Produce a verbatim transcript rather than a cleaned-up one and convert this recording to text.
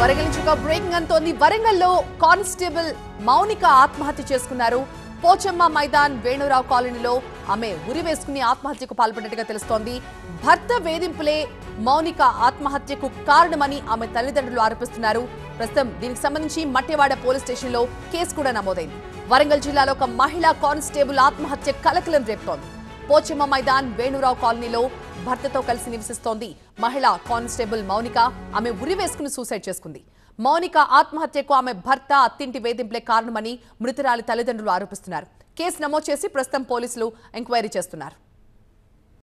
వరంగల్ నుంచి ఒక బ్రేకింగ్ అంతోంది. వరంగల్లో కానిస్టేబుల్ మౌనిక ఆత్మహత్య చేసుకున్నారు. పోచమ్మ మైదాన్ వేణురావు కాలనీలో ఆమె ఉరి వేసుకుని ఆత్మహత్యకు పాల్పడినట్టుగా తెలుస్తోంది. భర్త వేధింపులే మౌనిక ఆత్మహత్యకు కారణమని ఆమె తల్లిదండ్రులు ఆరోపిస్తున్నారు. ప్రస్తుతం దీనికి సంబంధించి మట్టెవాడ పోలీస్ స్టేషన్లో కేసు కూడా నమోదైంది. వరంగల్ జిల్లాలో ఒక మహిళా కానిస్టేబుల్ ఆత్మహత్య కలకలం రేపుతోంది. పోచమ్మ మైదాన్ వేణురావు కాలనీలో భర్తతో కలిసి నివసిస్తోంది మహిళా కానిస్టేబుల్ మౌనిక. ఆమె ఉరి వేసుకుని సూసైడ్ చేసుకుంది. మౌనిక ఆత్మహత్యకు ఆమె భర్త అత్తింటి వేధింపులే కారణమని మృతురాలి తల్లిదండ్రులు ఆరోపిస్తున్నారు. కేసు నమోదు చేసి ప్రస్తుతం పోలీసులు ఎంక్వైరీ చేస్తున్నారు.